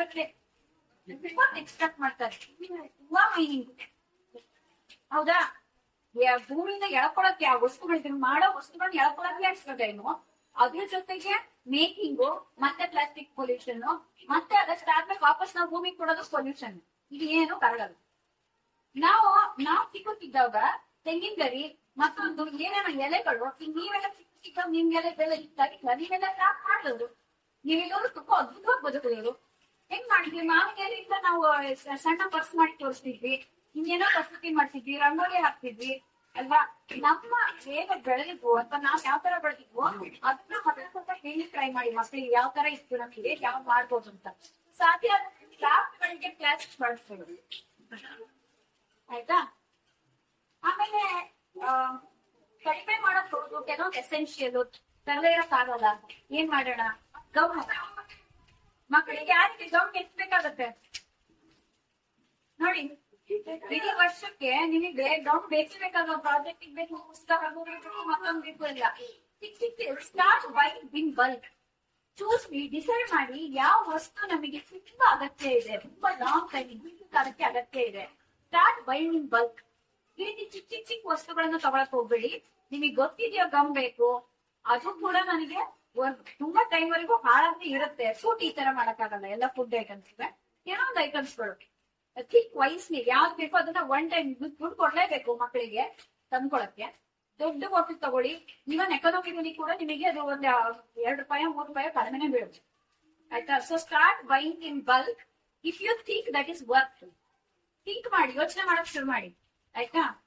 ಎಕ್ಸ್ಟ್ರಾಕ್ಟ್ ಮಾಡ್ತಾರೆ. ತುಂಬಾ ಮೈನಿಂಗ್, ಹೌದಾ? ಭೂಮಿಯಿಂದ ಎಳ್ಕೊಳಕ್ಕೆ ಆ ವಸ್ತುಗಳು ಮಾಡೋ ವಸ್ತುಗಳನ್ನ ಎಳ್ಕೊಳಕ್ಕೆ ಅಷ್ಟೇನು, ಅದ್ರ ಜೊತೆಗೆ ಮೇಕಿಂಗು ಮತ್ತೆ ಪ್ಲಾಸ್ಟಿಕ್ ಪೊಲ್ಯೂಷನ್, ಮತ್ತೆ ಅದಷ್ಟಾದ್ಮೇಲೆ ವಾಪಸ್ ನಾವು ಭೂಮಿಗೆ ಕೊಡೋದು ಪೊಲ್ಯೂಷನ್. ಇದು ಏನು ಕರಗಲ್ಲ. ನಾವು ಸಿಕ್ಕುತ್ತಿದ್ದಾಗ ತೆಂಗಿನ ಗರಿ ಮತ್ತೊಂದು ಏನೇನೋ ಎಲೆಗಳು, ನೀವೆಲ್ಲ ಚಿಕ್ಕ ಚಿಕ್ಕ ನಿಮ್ಗೆಲ್ಲ ಬೆಲೆ ಇತ್ತಾಗಿಲ್ಲ, ನೀವೆಲ್ಲ ಕ್ರಾಫ್ಟ್ ಮಾಡೋದು, ನೀವೆಲ್ಲರೂ ತುಂಬಾ ಅದ್ಭುತವಾಗಿ ಬದುಕೋದು. ಹೆಂಗ್ ಮಾಡಿದ್ವಿ? ಮಾವಿನೆಲೆಯಿಂದ ನಾವು ಸಣ್ಣ ಪರ್ಸ್ ಮಾಡಿ ತೋರಿಸ್ತಿದ್ವಿ, ಹಿಂಗೇನೋ ಕಸೂತಿ ಮಾಡ್ತಿದ್ವಿ, ರಂಗೋಲಿ ಹಾಕ್ತಿದ್ವಿ ಅಲ್ವಾ? ನಮ್ಮ ಹೇಗ ಬೆಳೆದಿದ್ವು ಅಥವಾ ನಾವ್ ಯಾವ ತರ ಬೆಳೆದಿದ್ವು ಅದನ್ನ ಸ್ವಲ್ಪ ಹೇಳಿ ಟ್ರೈ ಮಾಡಿ ಮಕ್ಕಳಿಗೆ ಯಾವ ತರ ಇತ್ತು, ನಮಗೆ ಯಾವ ಮಾಡ್ಬೋದು ಅಂತ. ಸಾಧ್ಯ ಕ್ರಾಫ್ಟ್ ಗಳಿಗೆ ಕ್ಲಾಸ್ ಬಳಸ್ತೀವಿ, ಆಯ್ತಾ? ಆಮೇಲೆ ಕಡಿಮೆ ಮಾಡೋದು ಕೆಲವೊಂದು ಎಸೆನ್ಷಿಯಲ್ ತರದೇ ಇರಕ್ಕಾಗಲ್ಲ. ಏನ್ ಮಾಡೋಣ? ಗಮ್. ಮಕ್ಕಳಿಗೆ ಯಾರಿಗೆ ಗಮ್ ಎಷ್ಟು ಬೇಕಾಗತ್ತೆ ನೋಡಿ. ಇಡೀ ವರ್ಷಕ್ಕೆ ನಿಮಗೆ ಗಮ್ ಬೇಕಾಗೋ ಪ್ರಾಜೆಕ್ಟ್ ಬೇಕು, ಪುಸ್ತಕ ಮತ್ತೊಂದು ಬೇಕು ಇಲ್ಲ. Start buy in bulk. Choose decide ಮಾಡಿ ಯಾವ ವಸ್ತು ನಮಗೆ ತುಂಬಾ ಅಗತ್ಯ ಇದೆ, ತುಂಬಾ ಲಾಂಗ್ ಟೈಮ್ ಅದಕ್ಕೆ ಅಗತ್ಯ ಇದೆ. Start buy in bulk. ಈ ರೀತಿ ಚಿಕ್ಕ ಚಿಕ್ಕ ವಸ್ತುಗಳನ್ನ ತಗೊಳಕ್ ಹೋಗ್ಬೇಡಿ. ನಿಮಗೆ ಗೊತ್ತಿದೆಯೋ ಗಮ್ ಬೇಕು, ಅದು ಕೂಡ ನನಗೆ ತುಂಬಾ ಟೈಮ್ ವರೆಗೂ ಹಾಳಾಗಿ ಇರುತ್ತೆ. ಫುಡ್ ಈ ತರ ಮಾಡಕ್ಕಾಗಲ್ಲ, ಎಲ್ಲ ಫುಡ್ ಐಟಮ್ಸ್ ಇದೆ. ಏನೋ ಒಂದು ಐಟಮ್ಸ್ಗಳು ಥಿಕ್ ವಯಸ್ಸಿಗೆ ಯಾವ್ದು ಬೇಕೋ ಅದನ್ನ ಒನ್ ಟೈಮ್ ದುಡ್ಡು ಕೊಡ್ಲೇಬೇಕು ಮಕ್ಕಳಿಗೆ ತಂದ್ಕೊಳಕ್ಕೆ. ದೊಡ್ಡ ಬಾಟಲ್ ತಗೊಳ್ಳಿ. ಇವನ್ ಎಕನಾಮಿಕಲಿ ಕೂಡ ನಿಮಗೆ ಅದು ಒಂದ್ 2 ರೂಪಾಯಿ 3 ರೂಪಾಯಿ ಕಡಿಮೆನೆ ಬೀಳುತ್ತೆ, ಆಯ್ತಾ? So start buying in bulk if you think that is worth. Think ಮಾಡಿ, ಯೋಚನೆ ಮಾಡಕ್ ಶುರು ಮಾಡಿ, ಆಯ್ತಾ?